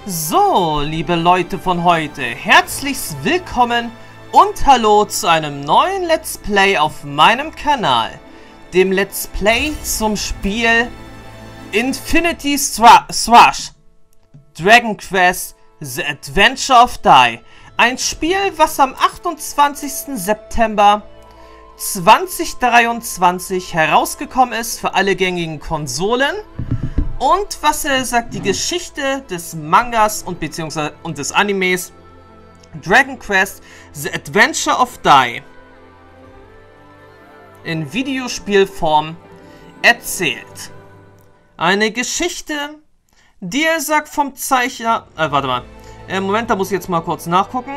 So, liebe Leute von heute, herzlichst willkommen und hallo zu einem neuen Let's Play auf meinem Kanal. Dem Let's Play zum Spiel Infinity Thrush Dragon Quest The Adventure of Dai. Ein Spiel, was am 28. September 2023 herausgekommen ist für alle gängigen Konsolen. Und was sagt die Geschichte des Mangas und des Animes Dragon Quest The Adventure of Dai in Videospielform erzählt. Eine Geschichte, die sagt vom Zeichner... warte mal. Moment, da muss ich jetzt mal kurz nachgucken.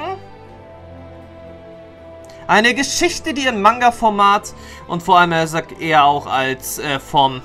Eine Geschichte, die im Manga-Format und vor allem sagt er auch als vom...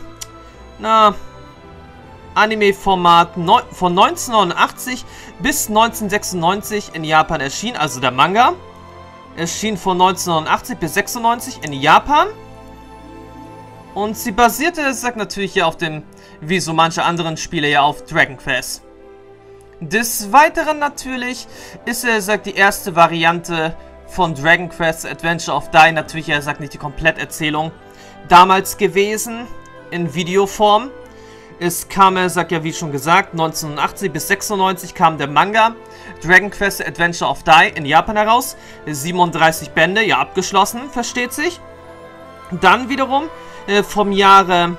Anime-Format von 1989 bis 1996 in Japan erschien, also der Manga. Erschien von 1989 bis 1996 in Japan. Und sie basierte, sagt natürlich ja auf dem, wie so manche anderen Spiele ja auf Dragon Quest. Des Weiteren natürlich ist sagt die erste Variante von Dragon Quest Adventure of Dai, natürlich sagt nicht die Kompletterzählung, damals gewesen, in Videoform. Es kam, sagt ja wie schon gesagt, 1980 bis 96 kam der Manga Dragon Quest Adventure of Dai in Japan heraus. 37 Bände, ja abgeschlossen, versteht sich. Dann wiederum vom Jahre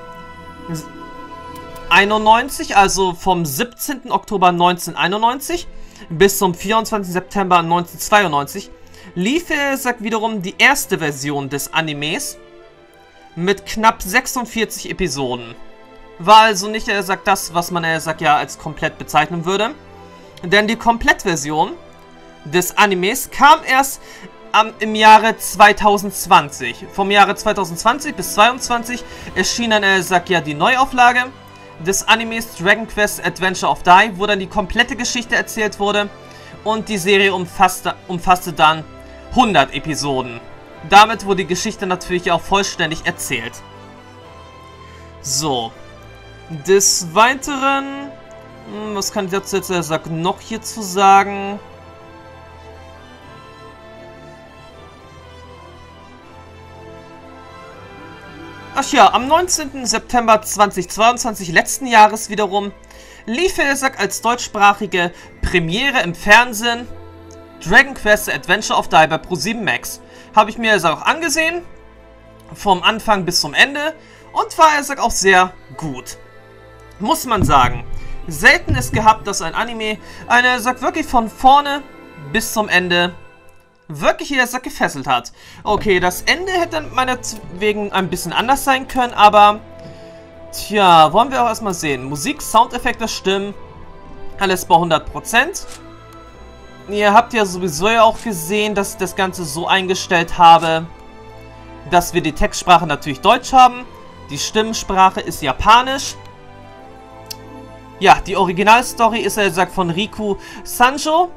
91, also vom 17. Oktober 1991 bis zum 24. September 1992 lief, sagt wiederum die erste Version des Animes mit knapp 46 Episoden. War also nicht, sagt das, was man, sagt ja, als komplett bezeichnen würde. Denn die Komplettversion des Animes kam erst im Jahre 2020. Vom Jahre 2020 bis 2022 erschien dann, sagt ja, die Neuauflage des Animes Dragon Quest Adventure of Dai, wo dann die komplette Geschichte erzählt wurde. Und die Serie umfasste dann 100 Episoden. Damit wurde die Geschichte natürlich auch vollständig erzählt. So. Des Weiteren, was kann ich dazu jetzt noch hierzu sagen? Ach ja, am 19. September 2022 letzten Jahres wiederum lief als deutschsprachige Premiere im Fernsehen Dragon Quest Adventure of Dai bei Pro7 Max. Habe ich mir auch angesehen, vom Anfang bis zum Ende, und war auch sehr gut. Muss man sagen, selten ist gehabt, dass ein Anime wirklich von vorne bis zum Ende wirklich gefesselt hat. Okay, das Ende hätte meinetwegen ein bisschen anders sein können, aber tja, wollen wir auch erstmal sehen. Musik, Soundeffekte, Stimmen, alles bei 100%. Ihr habt ja sowieso ja auch gesehen, dass ich das Ganze so eingestellt habe, dass wir die Textsprache natürlich Deutsch haben. Die Stimmensprache ist Japanisch. Ja, die Originalstory ist von Riku Sanjo.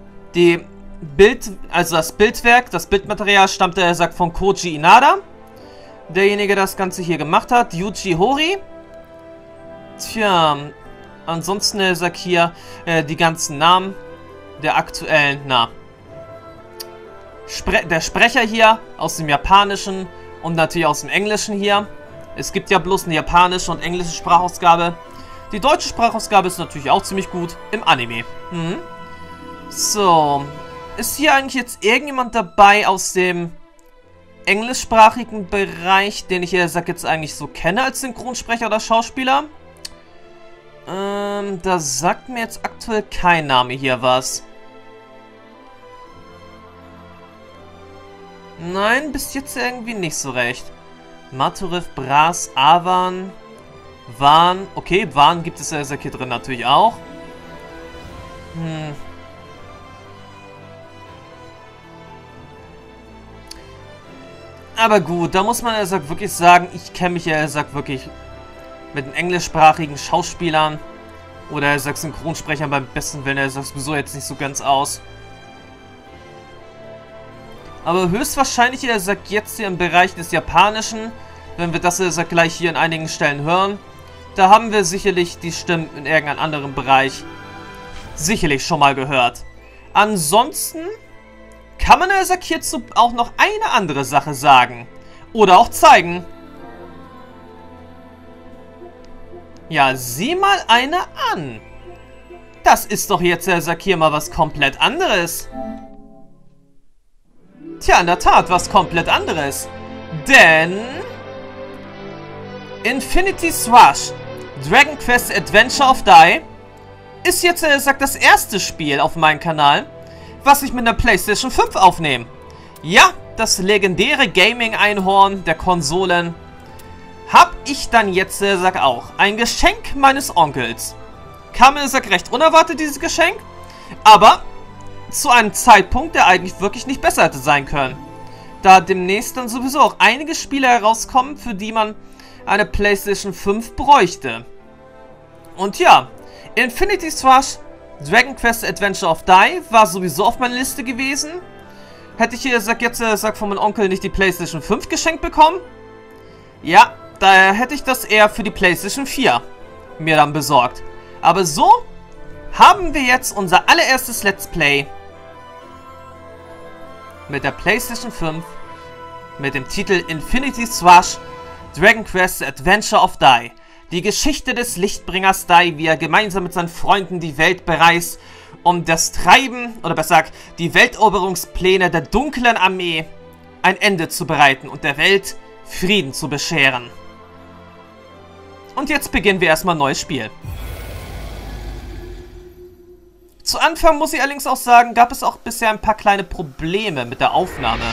Das Bildwerk, das Bildmaterial stammt von Koji Inada. Derjenige, der das Ganze hier gemacht hat. Yuji Horii. Tja, ansonsten hier die ganzen Namen der aktuellen, der Sprecher hier aus dem Japanischen und natürlich aus dem Englischen hier. Es gibt ja bloß eine japanische und englische Sprachausgabe. Die deutsche Sprachausgabe ist natürlich auch ziemlich gut im Anime. So, ist hier eigentlich jetzt irgendjemand dabei aus dem englischsprachigen Bereich, den ich jetzt eigentlich so kenne als Synchronsprecher oder Schauspieler? Da sagt mir jetzt aktuell kein Name hier was. Nein, bis jetzt irgendwie nicht so recht. Maturev, Bras, Avan, Van. Okay, Van gibt es hier drin natürlich auch. Aber gut, da muss man wirklich sagen, ich kenne mich wirklich mit den englischsprachigen Schauspielern oder Synchronsprechern beim besten Willen sowieso jetzt nicht so ganz aus. Aber höchstwahrscheinlich jetzt hier im Bereich des Japanischen, wenn wir das gleich hier in einigen Stellen hören, da haben wir sicherlich die Stimmen in irgendeinem anderen Bereich sicherlich schon mal gehört. Ansonsten kann man hierzu auch noch eine andere Sache sagen. Oder auch zeigen. Ja, sieh mal eine an. Das ist doch jetzt, hier mal was komplett anderes. Tja, in der Tat, was komplett anderes. Denn Infinity Swash Dragon Quest Adventure of Die ist jetzt, das erste Spiel auf meinem Kanal, was ich mit der PlayStation 5 aufnehme. Ja, das legendäre Gaming-Einhorn der Konsolen habe ich dann jetzt, auch. Ein Geschenk meines Onkels. Kam mir, recht unerwartet, dieses Geschenk. Aber zu einem Zeitpunkt, der eigentlich wirklich nicht besser hätte sein können. Da demnächst dann sowieso auch einige Spiele herauskommen, für die man eine PlayStation 5 bräuchte. Und ja, Infinity Swash Dragon Quest Adventure of Die war sowieso auf meiner Liste gewesen. Hätte ich hier, von meinem Onkel nicht die PlayStation 5 geschenkt bekommen? Ja, daher hätte ich das eher für die PlayStation 4 mir dann besorgt. Aber so haben wir jetzt unser allererstes Let's Play mit der PlayStation 5 mit dem Titel Infinity Swash Dragon Quest Adventure of Die. Die Geschichte des Lichtbringers Die, wie er gemeinsam mit seinen Freunden die Welt bereist, um das Treiben, oder besser gesagt, die Welteroberungspläne der dunklen Armee ein Ende zu bereiten und der Welt Frieden zu bescheren. Und jetzt beginnen wir erstmal ein neues Spiel. Zu Anfang muss ich allerdings auch sagen, gab es auch bisher ein paar kleine Probleme mit der Aufnahme.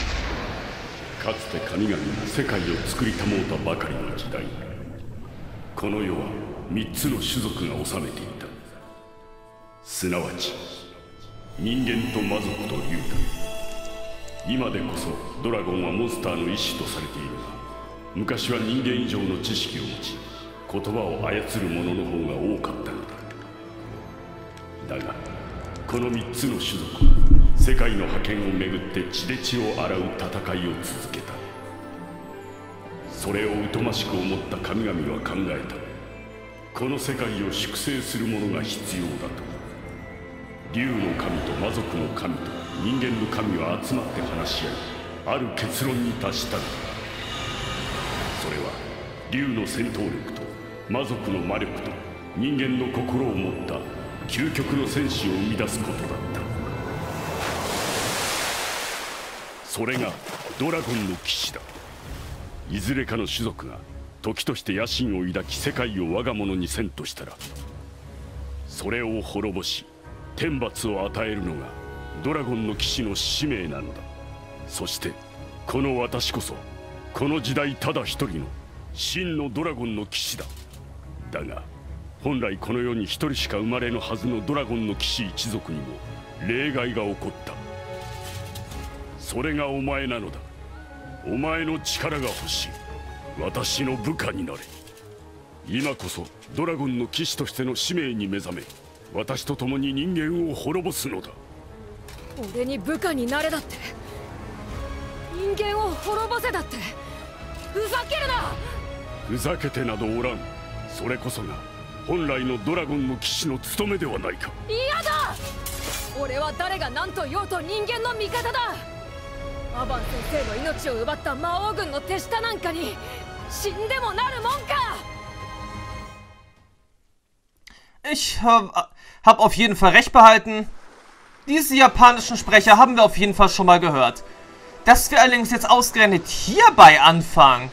Ich hab auf jeden Fall recht behalten. Diese japanischen Sprecher haben wir auf jeden Fall schon mal gehört. Dass wir allerdings jetzt ausgerechnet hierbei anfangen,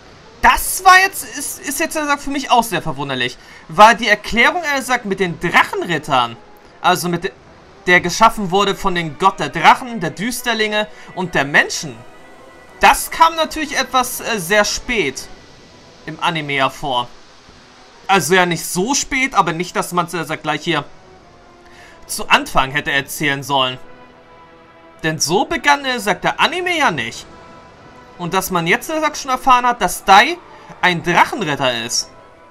das war jetzt, ist jetzt für mich auch sehr verwunderlich. Weil die Erklärung, mit den Drachenrittern, also mit der geschaffen wurde von den Gott der Drachen, der Düsterlinge und der Menschen, das kam natürlich etwas sehr spät im Anime hervor. Also ja nicht so spät, aber nicht, dass man es gleich hier zu Anfang hätte erzählen sollen. Denn so begann, der Anime ja nicht. Und dass man jetzt, schon erfahren hat, dass Dai ein Drachenritter ist.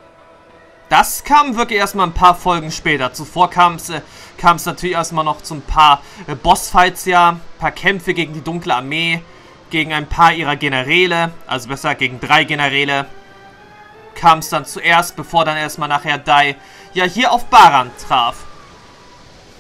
Das kam wirklich erstmal ein paar Folgen später. Zuvor kam es natürlich erstmal noch zu ein paar Bossfights, ja. Ein paar Kämpfe gegen die dunkle Armee. Gegen ein paar ihrer Generäle. Also besser gegen 3 Generäle. Kam es dann zuerst, bevor dann erstmal nachher Dai ja hier auf Baran traf.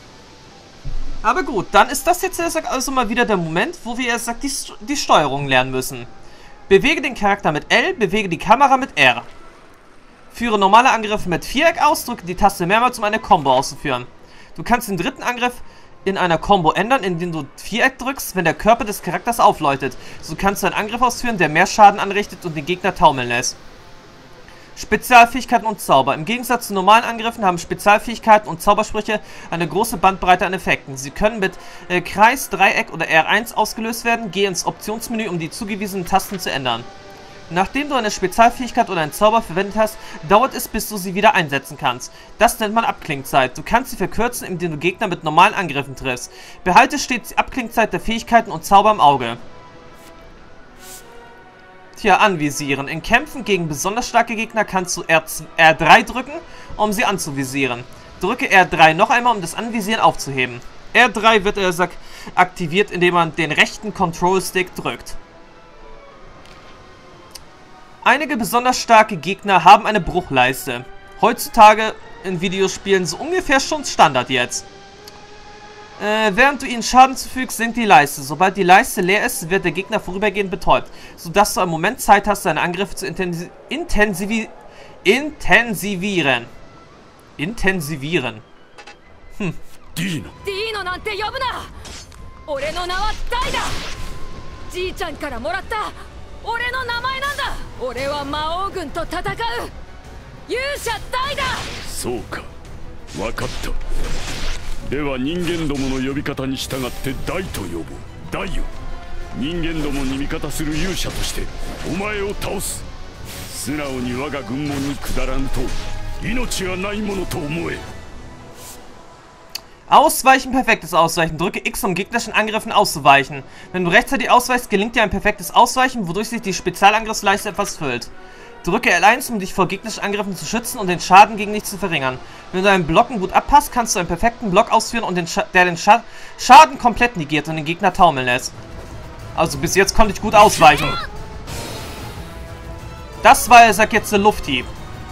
Aber gut, dann ist das jetzt also mal wieder der Moment, wo wir die Steuerung lernen müssen. Bewege den Charakter mit L, bewege die Kamera mit R. Führe normale Angriffe mit Viereck aus, drücke die Taste mehrmals, um eine Combo auszuführen. Du kannst den dritten Angriff in einer Combo ändern, indem du Viereck drückst, wenn der Körper des Charakters aufleuchtet. So kannst du einen Angriff ausführen, der mehr Schaden anrichtet und den Gegner taumeln lässt. Spezialfähigkeiten und Zauber. Im Gegensatz zu normalen Angriffen haben Spezialfähigkeiten und Zaubersprüche eine große Bandbreite an Effekten. Sie können mit Kreis, Dreieck oder R1 ausgelöst werden. Gehe ins Optionsmenü, um die zugewiesenen Tasten zu ändern. Nachdem du eine Spezialfähigkeit oder einen Zauber verwendet hast, dauert es, bis du sie wieder einsetzen kannst. Das nennt man Abklingzeit. Du kannst sie verkürzen, indem du Gegner mit normalen Angriffen triffst. Behalte stets die Abklingzeit der Fähigkeiten und Zauber im Auge. Tja, anvisieren. In Kämpfen gegen besonders starke Gegner kannst du R3 drücken, um sie anzuvisieren. Drücke R3 noch einmal, um das Anvisieren aufzuheben. R3 wird aktiviert, indem man den rechten Control-Stick drückt. Einige besonders starke Gegner haben eine Bruchleiste. Heutzutage in Videospielen so ungefähr schon Standard jetzt. Während du ihnen Schaden zufügst, sinkt die Leiste. Sobald die Leiste leer ist, wird der Gegner vorübergehend betäubt, sodass du einen Moment Zeit hast, deine Angriffe zu intensivieren. Dino. Dino nante yobuna. Ore no na wa Dai da. Ji-chan kara moratta ore no namae nanda. Ore wa Mao-gun to tatakau. Yusha Dai da. So ka. Wakatta. では人間どもの呼び方に従って大と呼ぶ。大よ。人間どもに味方する勇者としてお前を倒す。素直に我が軍門に下らぬと命がないものと思え。 Ausweichen, perfektes Ausweichen. Drücke X, um gegnerischen Angriffen auszuweichen. Wenn du rechtzeitig ausweichst, gelingt dir ein perfektes Ausweichen, wodurch sich die Spezialangriffsleiste etwas füllt. Drücke L1, um dich vor gegnerischen Angriffen zu schützen und den Schaden gegen dich zu verringern. Wenn du deinen Blocken gut abpasst, kannst du einen perfekten Block ausführen, und der den Schaden komplett negiert und den Gegner taumeln lässt. Also bis jetzt konnte ich gut ausweichen. Das war, jetzt der Lufthieb.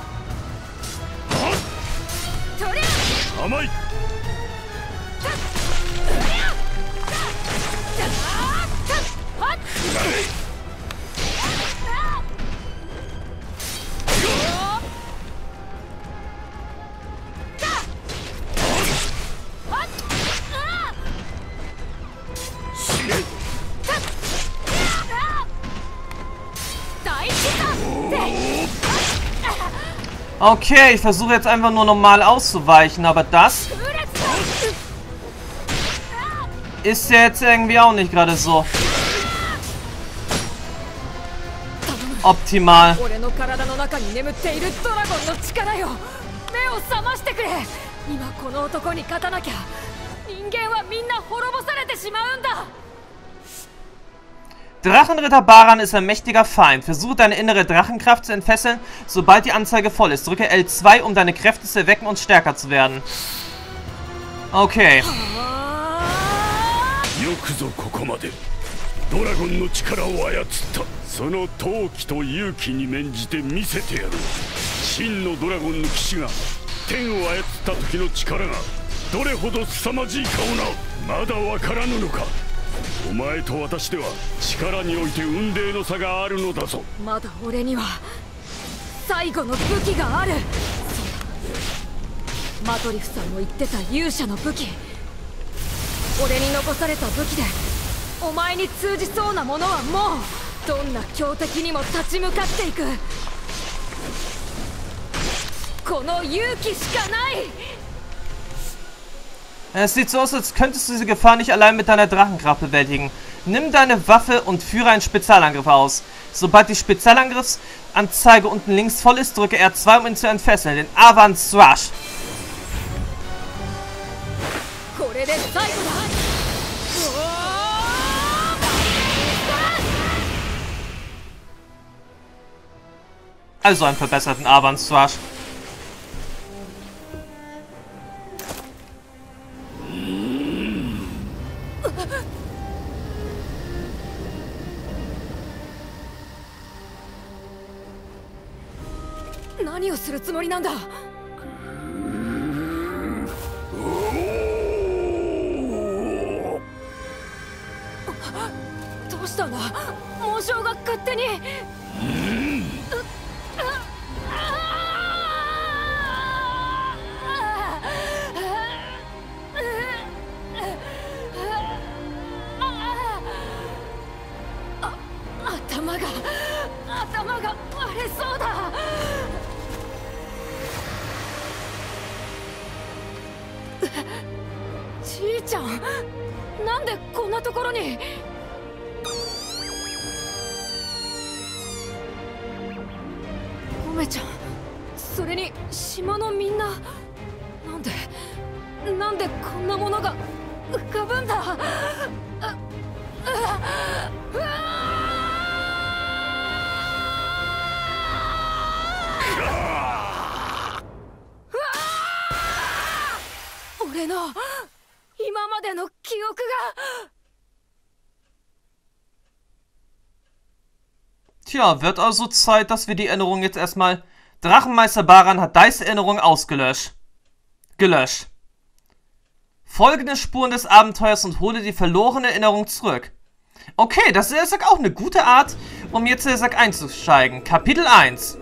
Okay, ich versuche jetzt einfach nur normal auszuweichen, aber das ist jetzt irgendwie auch nicht gerade so optimal. Drachenritter Baran ist ein mächtiger Feind. Versuche deine innere Drachenkraft zu entfesseln, sobald die Anzeige voll ist. Drücke L2, um deine Kräfte zu erwecken und stärker zu werden. Okay. Es sieht so aus, als könntest du diese Gefahr nicht allein mit deiner Drachenkraft bewältigen. Nimm deine Waffe und führe einen Spezialangriff aus. Sobald die Spezialangriffsanzeige unten links voll ist, drücke R2, um ihn zu entfesseln. Den Avant Thrash. Also einen verbesserten Avant Thrash. したんだ。紋章が勝手に。頭が割れそうだ。じいちゃん、なんでこんなところに。ゴメちゃん、それに島のみんな、なんでこんなものが浮かぶんだ。俺の今までの記憶が。 Tja, wird also Zeit, dass wir die Erinnerung jetzt erstmal... Drachenmeister Baran hat Dais Erinnerung gelöscht. Folge den Spuren des Abenteuers und hole die verlorene Erinnerung zurück. Okay, das ist auch eine gute Art, um jetzt einzusteigen. Kapitel 1.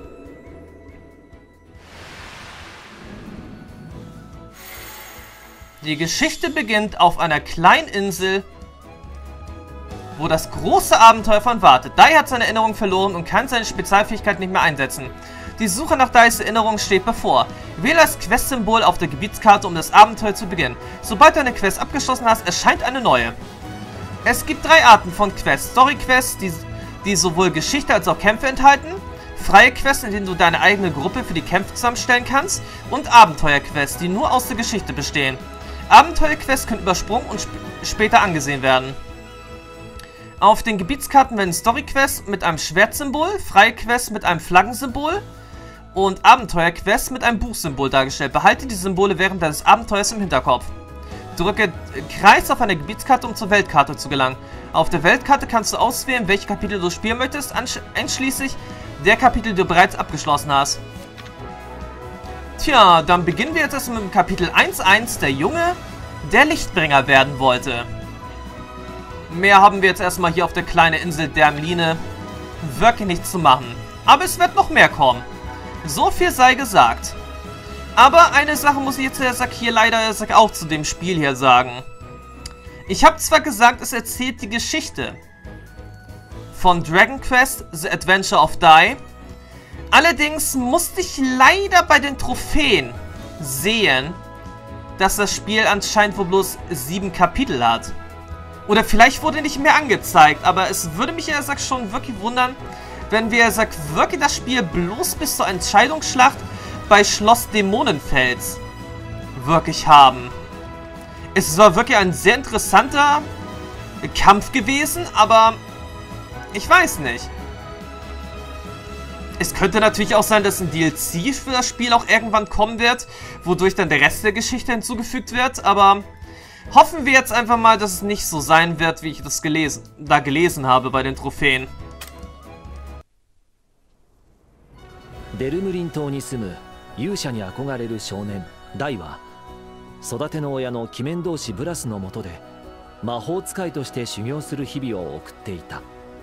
Die Geschichte beginnt auf einer kleinen Insel, wo das große Abenteuer von wartet. Dai hat seine Erinnerung verloren und kann seine Spezialfähigkeit nicht mehr einsetzen. Die Suche nach Dais Erinnerung steht bevor. Wähle das Quest-Symbol auf der Gebietskarte, um das Abenteuer zu beginnen. Sobald du eine Quest abgeschlossen hast, erscheint eine neue. Es gibt 3 Arten von Quests. Story-Quests, die sowohl Geschichte als auch Kämpfe enthalten. Freie Quests, in denen du deine eigene Gruppe für die Kämpfe zusammenstellen kannst. Und Abenteuer-Quests, die nur aus der Geschichte bestehen. Abenteuerquests können übersprungen und später angesehen werden. Auf den Gebietskarten werden Story-Quests mit einem Schwertsymbol, freie Quests mit einem Flaggensymbol und Abenteuerquests mit einem Buchsymbol dargestellt. Behalte die Symbole während deines Abenteuers im Hinterkopf. Drücke Kreis auf einer Gebietskarte, um zur Weltkarte zu gelangen. Auf der Weltkarte kannst du auswählen, welche Kapitel du spielen möchtest, einschließlich der Kapitel, die du bereits abgeschlossen hast. Tja, dann beginnen wir jetzt erstmal mit dem Kapitel 1.1, der Junge, der Lichtbringer werden wollte. Mehr haben wir jetzt erstmal hier auf der kleinen Insel Dermline wirklich nichts zu machen. Aber es wird noch mehr kommen. So viel sei gesagt. Aber eine Sache muss ich jetzt hier leider auch zu dem Spiel hier sagen. Ich habe zwar gesagt, es erzählt die Geschichte von Dragon Quest The Adventure of Dai. Allerdings musste ich leider bei den Trophäen sehen, dass das Spiel anscheinend wohl bloß 7 Kapitel hat. Oder vielleicht wurde nicht mehr angezeigt, aber es würde mich schon wirklich wundern, wenn wir wirklich das Spiel bloß bis zur Entscheidungsschlacht bei Schloss Dämonenfels wirklich haben. Es war wirklich ein sehr interessanter Kampf gewesen, aber ich weiß nicht. Es könnte natürlich auch sein, dass ein DLC für das Spiel auch irgendwann kommen wird, wodurch dann der Rest der Geschichte hinzugefügt wird, aber hoffen wir jetzt einfach mal, dass es nicht so sein wird, wie ich das gelesen habe bei den Trophäen. デルムリン島に住む勇者に憧れる少年ダイは育ての親の鬼面同士ブラスの下で魔法使いとして修行する日々を送っていた。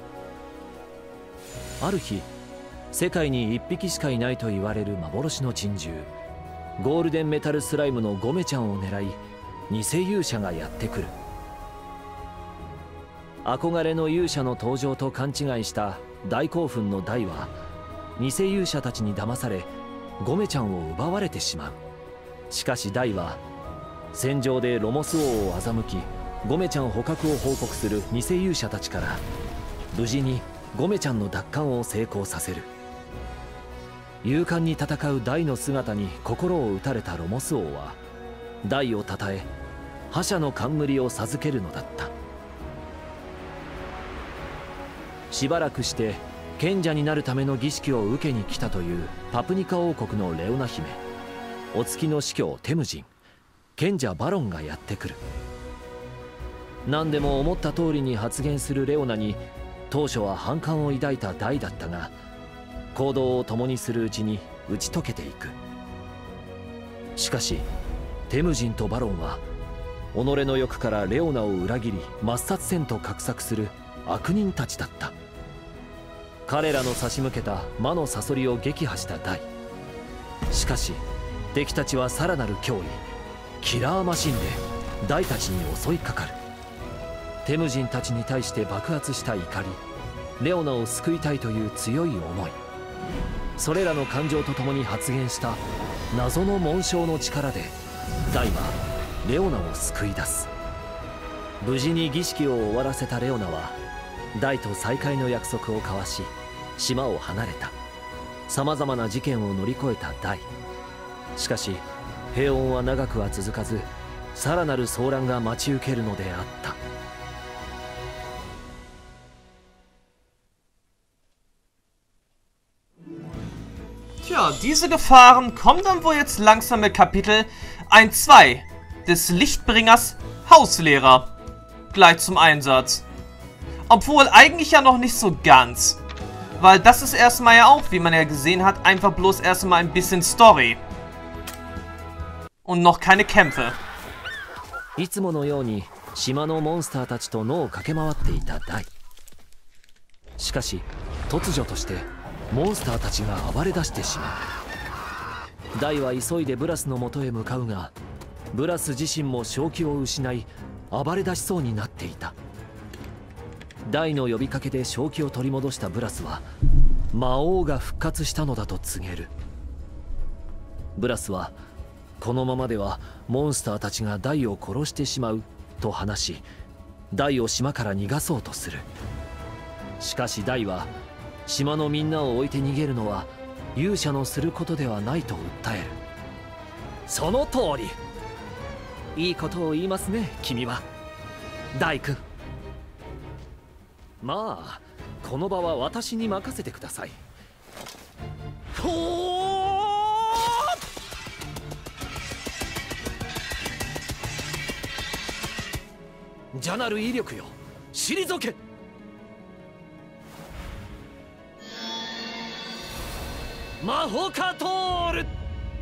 ある日、世界に1匹しかいないと言われる幻の珍獣ゴールデンメタルスライムのゴメちゃんを狙い偽勇者がやってくる。憧れの勇者の登場と勘違いした大興奮のダイは偽勇者たちに騙されゴメちゃんを奪われてしまう。しかしダイは戦場でロモス王を欺きゴメちゃん捕獲を報告する偽勇者たちから無事にゴメちゃんの奪還を成功させる。勇敢に戦うダイの姿に心を打たれたロモス王はダイをたたえ覇者の冠を授けるのだった。しばらくして賢者になるための儀式を受けに来たというパプニカ王国のレオナ姫、お月の司教テムジン、賢者バロンがやってくる。何でも思った通りに発言するレオナに当初は反感を抱いたダイだったが、行動を共にするうちに打ち解けていく。しかしテムジンとバロンは己の欲からレオナを裏切り抹殺せんと画策する悪人たちだった。彼らの差し向けた魔のサソリを撃破したダイ。しかし敵たちはさらなる脅威、キラーマシンでダイたちに襲いかかる。テムジンたちに対して爆発した怒り、レオナを救いたいという強い思い、それらの感情とともに発現した謎の紋章の力でダイはレオナを救い出す。無事に儀式を終わらせたレオナはダイと再会の約束を交わし、島を離れた。さまざまな事件を乗り越えたダイ。しかし平穏は長くは続かず、さらなる騒乱が待ち受けるのであった。 Tja, diese Gefahren kommen dann wohl jetzt langsam mit Kapitel 1-2 des Lichtbringers Hauslehrer gleich zum Einsatz. Obwohl eigentlich ja noch nicht so ganz. Weil das ist erstmal ja auch, wie man ja gesehen hat, einfach bloß erstmal ein bisschen Story. Und noch keine Kämpfe. いつものように島のモンスターたちと野を駆け回っていたダイ。しかし突如としてモンスターたちが暴れ出してしまう。ダイは急いでブラスの元へ向かうが、ブラス自身も正気を失い暴れ出しそうになっていた。ダイの呼びかけで正気を取り戻したブラスは魔王が復活したのだと告げる。ブラスはこのままではモンスターたちがダイを殺してしまうと話し、ダイを島から逃がそうとする。しかしダイは島のみんなを置いて逃げるのは勇者のすることではないと訴える。その通り。いいことを言いますね、君は。ダイ君。まあこの場は私に任せてください。ほー！ジャナル威力よ、退け。魔法カトール。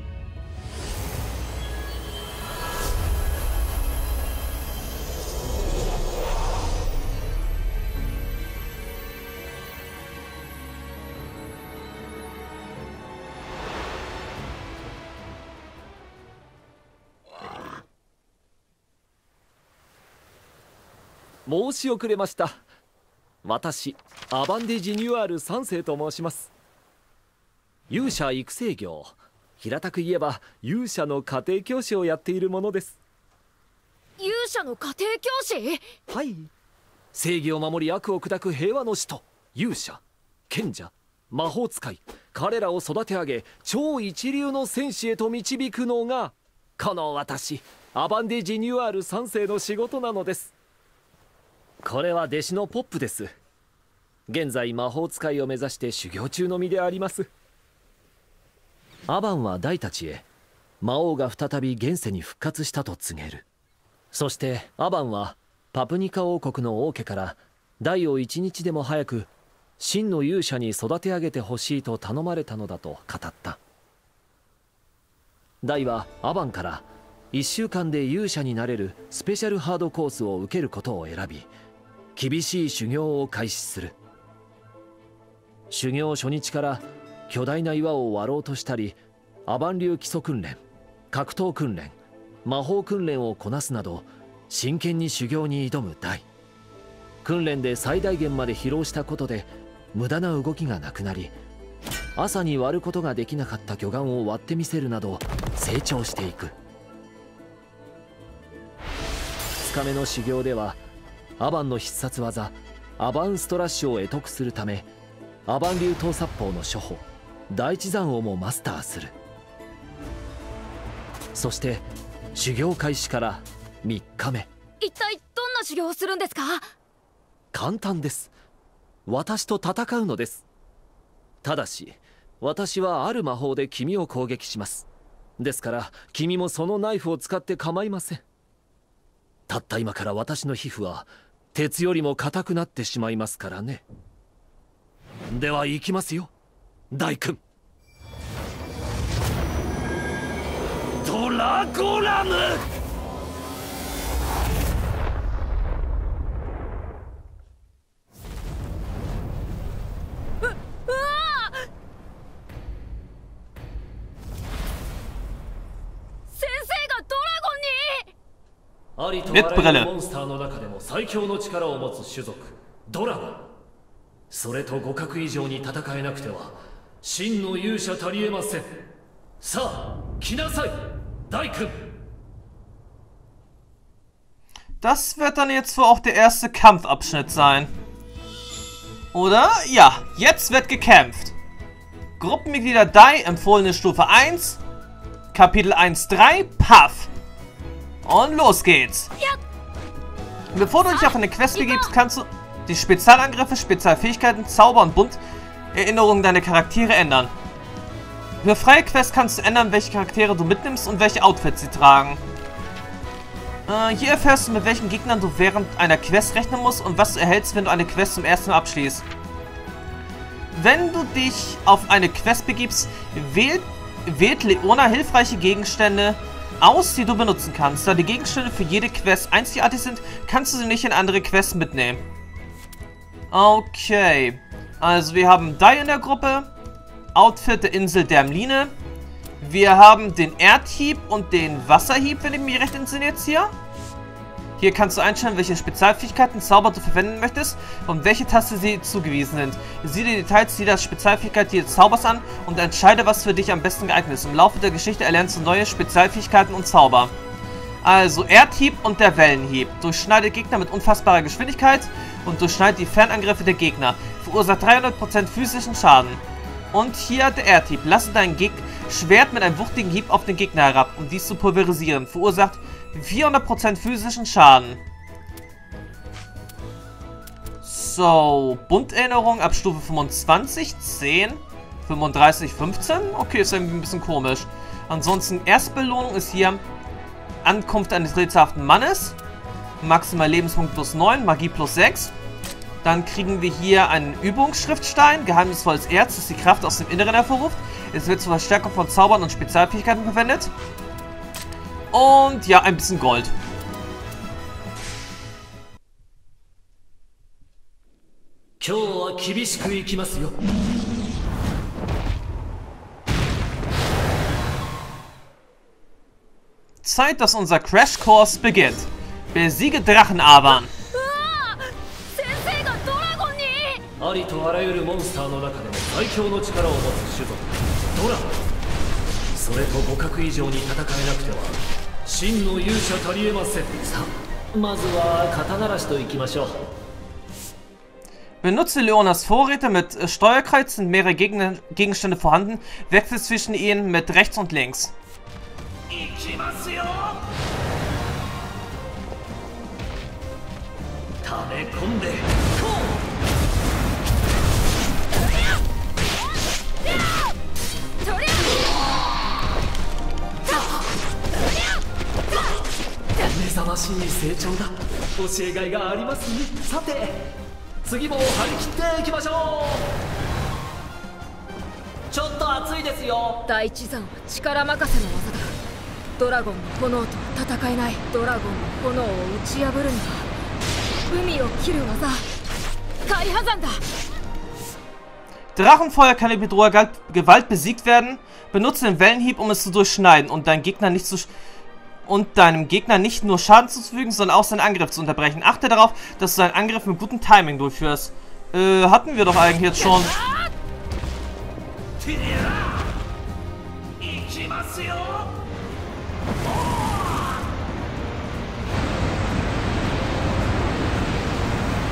申し遅れました。私アバンデ・ジニュアール3世と申します。勇者育成業、平たく言えば勇者の家庭教師をやっているものです。 勇者の家庭教師？ はい。正義を守り悪を砕く平和の使徒、勇者、賢者、魔法使い、彼らを育て上げ超一流の戦士へと導くのがこの私アバンデ・ジニュアール3世の仕事なのです。これは弟子のポップです。現在魔法使いを目指して修行中の身であります。アバンはダイたちへ魔王が再び現世に復活したと告げる。そしてアバンはパプニカ王国の王家からダイを一日でも早く真の勇者に育て上げてほしいと頼まれたのだと語った。ダイはアバンから1週間で勇者になれるスペシャルハードコースを受けることを選び、厳しい修行を開始する。修行初日から巨大な岩を割ろうとしたり、アバン流基礎訓練、格闘訓練、魔法訓練をこなすなど真剣に修行に挑むダイ。訓練で最大限まで疲労したことで無駄な動きがなくなり、朝に割ることができなかった巨岩を割ってみせるなど成長していく。2日目の修行ではアバンの必殺技アバンストラッシュを会得するため、アバン流刀殺法の初歩第一山王もマスターする。そして修行開始から3日目。 一体どんな修行をするんですか？ 簡単です。私と戦うのです。ただし私はある魔法で君を攻撃します。ですから君もそのナイフを使って構いません。たった今から私の皮膚は鉄よりも硬くなってしまいますからね。では行きますよ、ダイ君。ドラゴラム。 Mit Brille. ドラゴン。それと互角以上に戦えなくては真の勇者たりえません。さあ、来なさい、大君。 Das wird dann jetzt wohl auch der erste Kampfabschnitt sein. Oder? Ja, jetzt wird gekämpft. Gruppenmitglieder Dai, empfohlene Stufe 1. Kapitel 1.3, Puff. Und los geht's. Bevor du dich auf eine Quest begibst, kannst du die Spezialangriffe, Spezialfähigkeiten, Zauber und Bund-Erinnerungen deiner Charaktere ändern. Für freie Quests kannst du ändern, welche Charaktere du mitnimmst und welche Outfits sie tragen. Hier erfährst du, mit welchen Gegnern du während einer Quest rechnen musst und was du erhältst, wenn du eine Quest zum ersten Mal abschließt. Wenn du dich auf eine Quest begibst, wählt Leona hilfreiche Gegenstände aus, die du benutzen kannst. Da die Gegenstände für jede Quest einzigartig sind, kannst du sie nicht in andere Quests mitnehmen. Okay. Also wir haben Dai in der Gruppe. Outfit der Insel Dermline. Wir haben den Erdhieb und den Wasserhieb, wenn ich mich recht entsinne jetzt hier. Hier kannst du einstellen, welche Spezialfähigkeiten, Zauber du verwenden möchtest und welche Taste sie zugewiesen sind. Sieh die Details jeder Spezialfähigkeit dieses Zaubers an und entscheide, was für dich am besten geeignet ist. Im Laufe der Geschichte erlernst du neue Spezialfähigkeiten und Zauber. Also Erdhieb und der Wellenhieb. Durchschneidet Gegner mit unfassbarer Geschwindigkeit und durchschneidet die Fernangriffe der Gegner. Verursacht 300% physischen Schaden. Und hier der Erdhieb. Lasse dein Schwert mit einem wuchtigen Hieb auf den Gegner herab, um dies zu pulverisieren. Verursacht 400% physischen Schaden. So, Bunderinnerung ab Stufe 25, 10, 35, 15. Okay, ist irgendwie ein bisschen komisch. Ansonsten, Erstbelohnung ist hier Ankunft eines rätselhaften Mannes. Maximal Lebenspunkt plus 9, Magie plus 6. Dann kriegen wir hier einen Übungsschriftstein. Geheimnisvolles Erz, das die Kraft aus dem Inneren hervorruft. Es wird zur Verstärkung von Zaubern und Spezialfähigkeiten verwendet. Und ja, ein bisschen Gold. Zeit, dass unser Crashkurs beginnt. Besiege Drachenavan. ありとあらゆるモンスターの中でも最強の力を持つ種族ドラゴン。それと互角以上に戦えなくては真の勇者たりえません。さあ、まずは肩慣らしといきましょう。 Benutze Leonas Vorräte. Mit Steuerkreuz sind mehrere Gegenstände vorhanden. Wechsel zwischen ihnen mit rechts und links. Drachenfeuer kann mit roher Gewalt besiegt werden. Benutze den Wellenhieb, um es zu durchschneiden und deinem Gegner nicht nur Schaden zuzufügen, sondern auch seinen Angriff zu unterbrechen. Achte darauf, dass du deinen Angriff mit gutem Timing durchführst. Hatten wir doch eigentlich jetzt schon.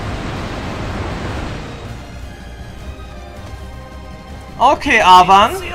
Okay, Avan.